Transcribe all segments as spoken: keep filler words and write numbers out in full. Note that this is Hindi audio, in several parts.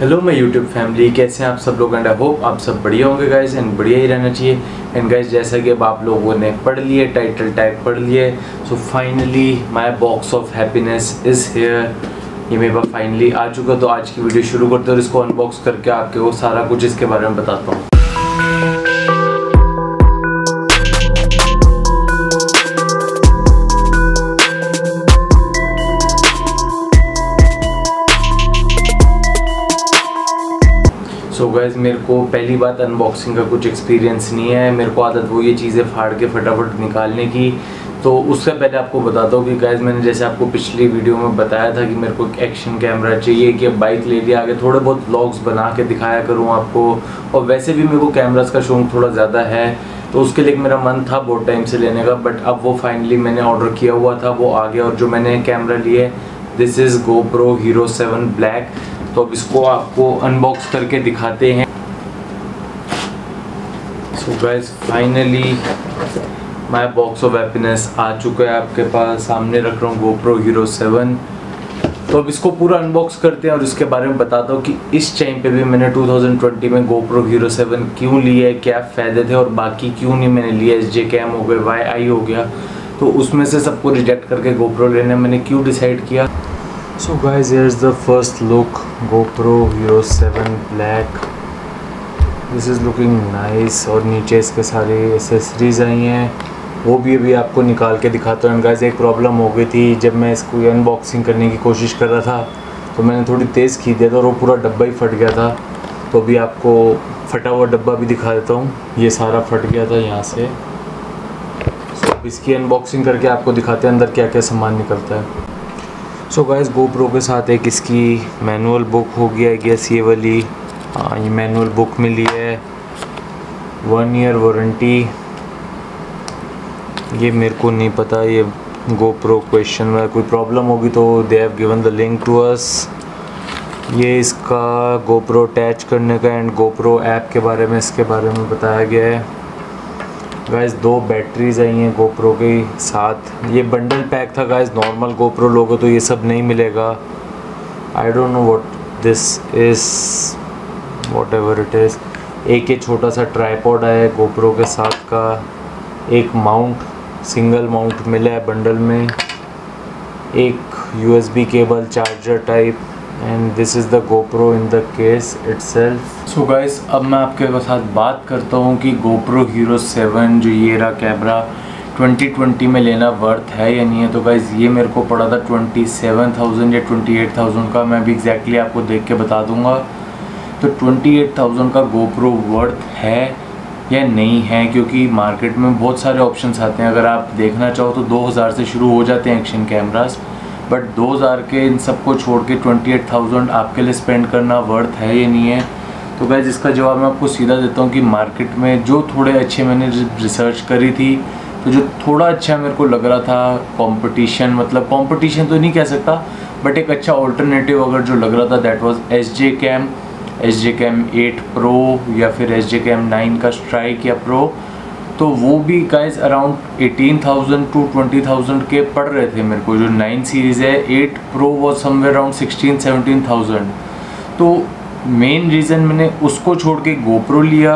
हेलो माय यूट्यूब फैमिली, कैसे हैं आप सब लोग। एंड आई होप आप सब बढ़िया होंगे गाइस, एंड बढ़िया ही रहना चाहिए। एंड गाइस, जैसा कि अब आप लोगों ने पढ़ लिए, टाइटल टैग पढ़ लिए, so finally my box of happiness is here. ये मेरे पास फाइनली आ चुका। तो आज की वीडियो शुरू करते हैं और इसको अनबॉक्स करके आपके वो सारा कुछ इसके बारे में बताता हूँ। सो so गाइज, मेरे को पहली बात अनबॉक्सिंग का कुछ एक्सपीरियंस नहीं है। मेरे को आदत वो ये चीज़ें फाड़ के फटाफट निकालने की। तो उससे पहले आपको बताता हूँ कि गाइज, मैंने जैसे आपको पिछली वीडियो में बताया था कि मेरे को एक एक्शन कैमरा चाहिए, कि अब बाइक ले लिया, आगे थोड़े बहुत व्लॉग्स बना के दिखाया करूँ आपको। और वैसे भी मेरे को कैमरास का शौक थोड़ा ज़्यादा है, तो उसके लिए मेरा मन था बहुत टाइम से लेने का। बट अब वो फाइनली मैंने ऑर्डर किया हुआ था, वो आ गया। और जो मैंने कैमरा लिया है, this is GoPro hero seven black. तो अब इसको आपको अनबॉक्स करके दिखाते हैं। So guys, finally my box of happiness आ चुका है आपके पास। सामने रख रहा हूँ गोप्रो हीरो सेवन। तो अब इसको पूरा अनबॉक्स करते हैं और इसके बारे में बताता हूँ कि इस टाइम पे भी मैंने टू थाउजेंड ट्वेंटी में गोप्रो हीरो सेवन क्यों लिया है, क्या फ़ायदे थे, और बाकी क्यों नहीं मैंने लिया। एस जे कैम हो गया, वाई आई हो गया, तो उसमें से सबको रिजेक्ट करके गोप्रो लेने मैंने क्यों डिसाइड किया। So guys, here is the first look GoPro hero seven black. This is looking nice. और नीचे इसके सारे एसेसरीज आई हैं, वो भी अभी आपको निकाल के दिखाता हूँ। गाइस, एक प्रॉब्लम हो गई थी जब मैं इसको अनबॉक्सिंग करने की कोशिश कर रहा था, तो मैंने थोड़ी तेज़ खींच दिया था और वो पूरा डब्बा ही फट गया था। तो अभी आपको फटा हुआ डब्बा भी दिखा देता हूँ। ये सारा फट गया था यहाँ से। so, अब इसकी अनबॉक्सिंग करके आपको दिखाते हैं अंदर क्या क्या सामान निकलता है। सो गाइस, गोप्रो के साथ एक इसकी मैनुअल बुक हो गया गैस, ये वाली। हाँ, ये मैनुअल बुक मिली है, वन ईयर वारंटी। ये मेरे को नहीं पता, ये गोप्रो क्वेश्चन में कोई प्रॉब्लम होगी तो they have given the link to us. ये इसका गोप्रो अटैच करने का एंड गोप्रो ऐप के बारे में इसके बारे में बताया गया है। गाइस, दो बैटरीज आई हैं गोप्रो के साथ। ये बंडल पैक था गाइस। नॉर्मल गोप्रो लोगो तो ये सब नहीं मिलेगा। I don't know what this is, whatever it is. एक ये छोटा सा ट्राईपॉड आया है गोप्रो के साथ का। एक माउंट, सिंगल माउंट मिला है बंडल में। एक U S B cable charger type, and this is the GoPro in the case itself. So guys, अब मैं आपके साथ बात करता हूँ कि गोप्रो हीरो सेवन जो ये रहा कैमरा ट्वेंटी ट्वेंटी में लेना वर्थ है या नहीं है। तो गाइस, ये मेरे को पड़ा था ट्वेंटी सेवन थाउजेंड या ट्वेंटी एट थाउजेंड का। मैं भी एग्जैक्टली आपको देख के बता दूंगा। तो ट्वेंटी एट थाउजेंड का गोप्रो वर्थ है या नहीं है, क्योंकि मार्केट में बहुत सारे ऑप्शंस आते हैं। अगर आप देखना चाहो तो दो हज़ार से शुरू हो जाते हैं एक्शन कैमरास, बट दो हज़ार के इन सबको छोड़ के ट्वेंटी एट थाउजेंड आपके लिए स्पेंड करना वर्थ है या नहीं है। तो गाइस, इसका जवाब मैं आपको सीधा देता हूँ कि मार्केट में जो थोड़े अच्छे मैंने रिसर्च करी थी, तो जो थोड़ा अच्छा मेरे को लग रहा था कंपटीशन, मतलब कंपटीशन तो नहीं कह सकता, बट एक अच्छा ऑल्टरनेटिव अगर जो लग रहा था, that was S J Cam, S J Cam eight pro या फिर एस जे कैम नाइन का स्ट्राइक या प्रो। तो वो भी guys around eighteen thousand to twenty thousand के पड़ रहे थे मेरे को। जो नाइन सीरीज़ है, eight pro was somewhere around sixteen seventeen thousand. तो मेन रीज़न मैंने उसको छोड़ के गोप्रो लिया,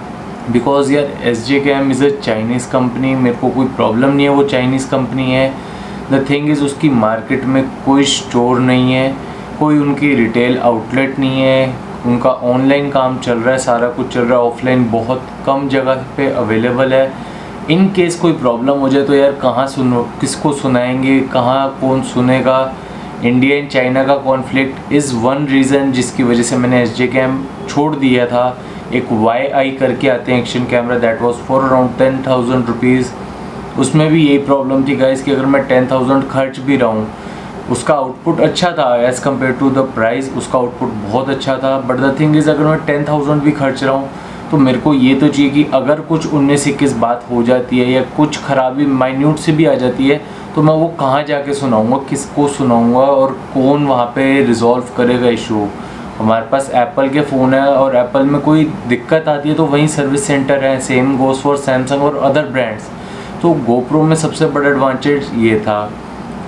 बिकॉज यार S J Cam is a Chinese company. मेरे को कोई प्रॉब्लम नहीं है वो चाइनीज़ कंपनी है। द थिंग इज़, उसकी मार्केट में कोई स्टोर नहीं है, कोई उनकी रिटेल आउटलेट नहीं है। उनका ऑनलाइन काम चल रहा है, सारा कुछ चल रहा है। ऑफलाइन बहुत कम जगह पे अवेलेबल है। इन केस कोई प्रॉब्लम हो जाए तो यार कहाँ सुनो, किसको सुनाएंगे, कहाँ कौन सुनेगा। इंडिया एंड चाइना का कॉन्फ्लिक्ट इज़ वन रीज़न जिसकी वजह से मैंने एस जे कैम छोड़ दिया था। एक वाई आई करके आते हैं action camera, that was for around ten thousand rupees. उसमें भी यही प्रॉब्लम थी गाइस कि अगर मैं टेन थाउजेंड खर्च भी रहा हूँ, उसका आउटपुट अच्छा था as compared to the price. उसका आउटपुट बहुत अच्छा था, बट द थिंग इज़, अगर मैं टेन थाउजेंड भी खर्च रहा हूँ तो मेरे को ये तो चाहिए कि अगर कुछ उन्नीस इक्कीस बात हो जाती है या कुछ खराबी माइन्यूट से भी आ जाती है, तो मैं वो कहाँ जाके सुनाऊँगा, किसको सुनाऊँगा, और कौन वहाँ पे रिजॉल्व करेगा इशू। हमारे पास एप्पल के फ़ोन है और एप्पल में कोई दिक्कत आती है तो वहीं सर्विस सेंटर है। सेम गोज़ फॉर सैमसंग और अदर ब्रांड्स। तो गोप्रो में सबसे बड़ा एडवांटेज ये था।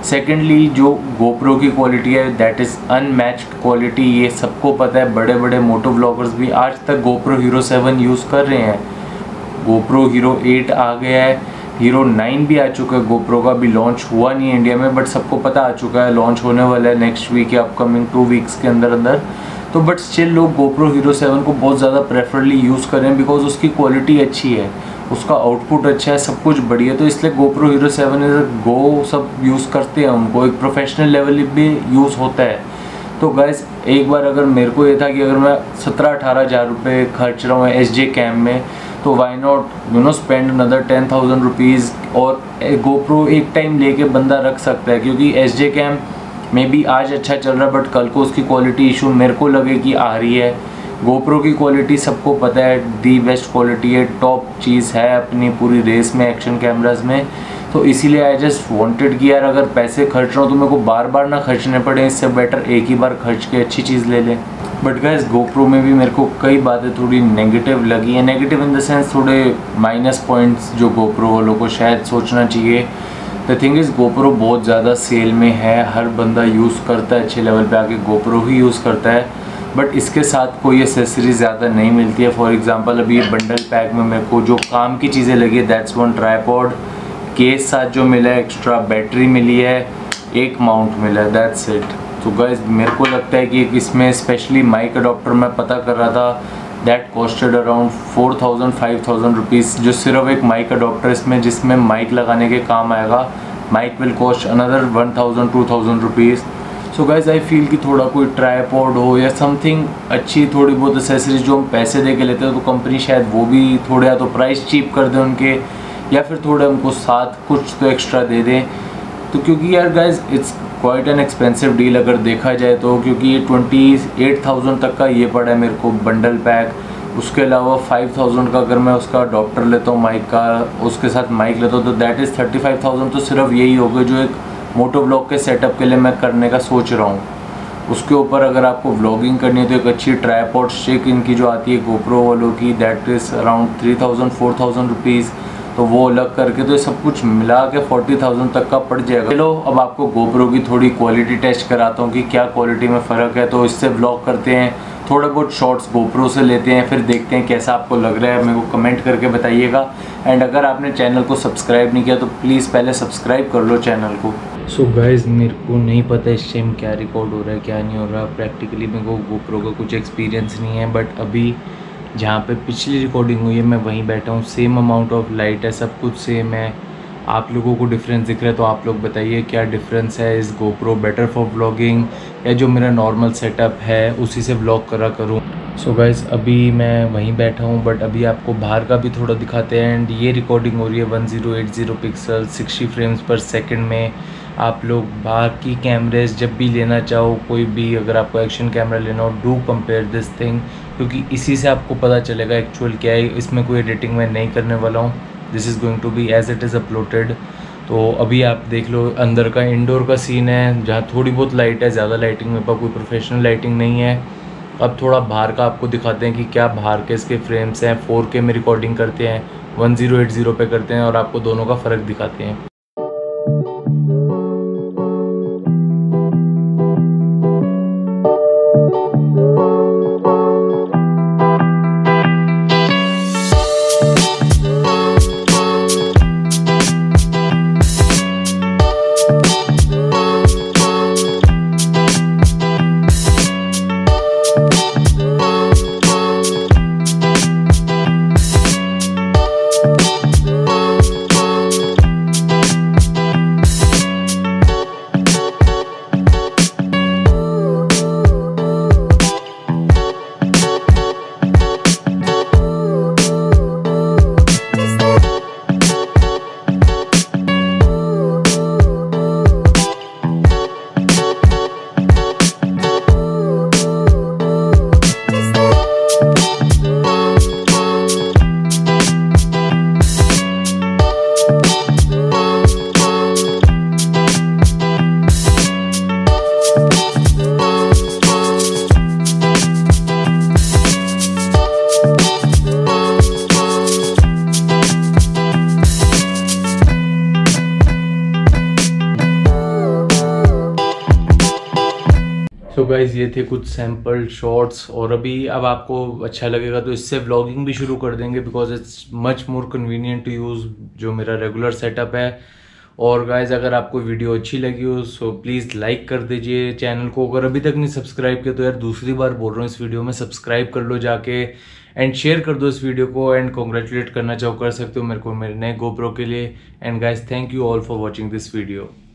सेकेंडली जो गोप्रो की क्वालिटी है दैट इज़ अनमैच्ड क्वालिटी, ये सबको पता है। बड़े बड़े मोटो ब्लॉगर्स भी आज तक गोप्रो हीरो सेवन यूज़ कर रहे हैं। गोप्रो हीरो एट आ गया है, हीरो नाइन भी आ चुका है। गोप्रो का भी लॉन्च हुआ नहीं है इंडिया में, बट सबको पता आ चुका है लॉन्च होने वाला है नेक्स्ट वीक या अपकमिंग टू वीक्स के अंदर अंदर। तो बट स्टिल लोग गोप्रो हीरो सेवन को बहुत ज़्यादा प्रेफरली यूज़ कर रहे हैं बिकॉज उसकी क्वालिटी अच्छी है, उसका आउटपुट अच्छा है, सब कुछ बढ़िया। तो इसलिए गोप्रो हीरो सेवन इज गो सब यूज़ करते हैं, उनको एक प्रोफेशनल लेवल भी यूज़ होता है। तो गाइस एक बार अगर मेरे को ये था कि अगर मैं सत्रह अठारह हज़ार रुपये खर्च रहा हूँ एस जे कैम में, तो why not you know spend another ten thousand rupees और गोप्रो एक टाइम लेके बंदा रख सकता है। क्योंकि S J cam may be आज अच्छा चल रहा है बट कल को उसकी क्वालिटी इशू मेरे को लगे कि आ रही है। गोप्रो की क्वालिटी सबको पता है दी बेस्ट क्वालिटी है, टॉप चीज़ है अपनी पूरी रेस में एक्शन कैमराज में। तो इसीलिए आई जस्ट वांटेड कि यार अगर पैसे खर्च रहा हूँ तो मेरे को बार बार ना खर्चने पड़े, इससे बेटर एक ही बार खर्च के अच्छी चीज़ ले लें। बट गाइस गोप्रो में भी मेरे को कई बातें थोड़ी नेगेटिव लगी हैं, नेगेटिव इन द सेंस थोड़े माइनस पॉइंट्स जो गोप्रो वालों को शायद सोचना चाहिए। द थिंग इज़ गोप्रो बहुत ज़्यादा सेल में है, हर बंदा यूज़ करता है, अच्छे लेवल पे आके गोप्रो ही यूज़ करता है, बट इसके साथ कोई एसेसरीज ज़्यादा नहीं मिलती है। फॉर एग्जांपल अभी ये बंडल पैक में मेरे को जो काम की चीज़ें लगी है दैट्स वन ट्राइपॉड, केस साथ जो मिला है, एक्स्ट्रा बैटरी मिली है, एक माउंट मिला है, दैट्स इट। तो गाइस मेरे को लगता है कि इसमें स्पेशली माइक अडॉप्टर मैं पता कर रहा था that costed around four thousand five thousand rupees, जो सिर्फ एक माइक अडॉप्टर इसमें जिसमें माइक लगाने के काम आएगा। Mic will cost another one thousand two thousand rupees. So guys I feel कि थोड़ा कोई ट्राईपॉड हो या समथिंग अच्छी थोड़ी बहुत एसेसरीज जो हम पैसे दे के लेते हैं, तो कंपनी शायद वो भी थोड़े या तो प्राइस चीप कर दें उनके, या फिर थोड़े हमको साथ कुछ तो एक्स्ट्रा दे दें। तो क्योंकि यार guys it's quite an expensive deal अगर देखा जाए तो, क्योंकि ये ट्वेंटी एट थाउजेंड तक का ये पड़ा है मेरे को बंडल पैक। उसके अलावा फाइव थाउजेंड का अगर मैं उसका अडॉप्टर लेता हूँ माइक का, उसके साथ माइक लेता हूँ, तो that is thirty five thousand. तो सिर्फ यही हो गया जो एक मोटो व्लॉग के सेटअप के लिए मैं करने का सोच रहा हूँ। उसके ऊपर अगर आपको व्लॉगिंग करनी है तो एक अच्छी ट्राईपॉड स्टिक इनकी जो आती है गोप्रो वालों की, that is around three thousand four thousand rupees. तो वो अलग करके तो ये सब कुछ मिला के फोर्टी थाउजेंड तक का पड़ जाएगा। चलो अब आपको गोप्रो की थोड़ी क्वालिटी टेस्ट कराता हूँ कि क्या क्वालिटी में फ़र्क है। तो इससे व्लॉग करते हैं, थोड़े बहुत शॉर्ट्स गोप्रो से लेते हैं, फिर देखते हैं कैसा आपको लग रहा है। मेरे को कमेंट करके बताइएगा। एंड अगर आपने चैनल को सब्सक्राइब नहीं किया तो प्लीज़ पहले सब्सक्राइब कर लो चैनल को। सो गाइज़ मेरे को नहीं पता इस टाइम क्या रिकॉर्ड हो रहा है क्या नहीं हो रहा, प्रैक्टिकली मेरे को गोप्रो का कुछ एक्सपीरियंस नहीं है। बट अभी जहाँ पे पिछली रिकॉर्डिंग हुई है मैं वहीं बैठा हूँ, सेम अमाउंट ऑफ लाइट है, सब कुछ सेम है। आप लोगों को डिफरेंस दिख रहा है तो आप लोग बताइए क्या डिफरेंस है। इस गोप्रो बेटर फॉर व्लॉगिंग या जो मेरा नॉर्मल सेटअप है उसी से व्लॉग करा करूँ। सो गाइज़ अभी मैं वहीं बैठा हूँ, बट अभी आपको बाहर का भी थोड़ा दिखाते हैं। एंड ये रिकॉर्डिंग हो रही है one zero eight zero pixel sixty frames per second में। आप लोग बाकी कैमरेज जब भी लेना चाहो, कोई भी अगर आपको एक्शन कैमरा लेना हो, डू कंपेयर दिस थिंग, क्योंकि इसी से आपको पता चलेगा एक्चुअल क्या है। इसमें कोई एडिटिंग मैं नहीं करने वाला हूँ, this is going to be as it is uploaded. तो अभी आप देख लो अंदर का इंडोर का सीन है जहाँ थोड़ी बहुत लाइट है, ज़्यादा लाइटिंग मेरे पास कोई प्रोफेशनल लाइटिंग नहीं है। अब थोड़ा बाहर का आपको दिखाते हैं कि क्या बाहर के इसके फ्रेम्स हैं। फोर के में रिकॉर्डिंग करते हैं, वन ज़ीरो एट ज़ीरो पे करते हैं, और आपको दोनों का फ़र्क दिखाते हैं। गाइज ये थे कुछ सैम्पल शॉट्स, और अभी अब आपको अच्छा लगेगा तो इससे व्लॉगिंग भी शुरू कर देंगे because it's much more convenient to use जो मेरा रेगुलर सेटअप है। और गाइज अगर आपको वीडियो अच्छी लगी हो सो प्लीज़ लाइक कर दीजिए चैनल को। अगर अभी तक नहीं सब्सक्राइब किया तो यार दूसरी बार बोल रहा हूँ इस वीडियो में, सब्सक्राइब कर लो जाके एंड शेयर कर दो इस वीडियो को। एंड कॉन्ग्रेचुलेट करना चाहो कर सकते हो मेरे को मेरे नए गोप्रो के लिए। And guys thank you all for watching this video.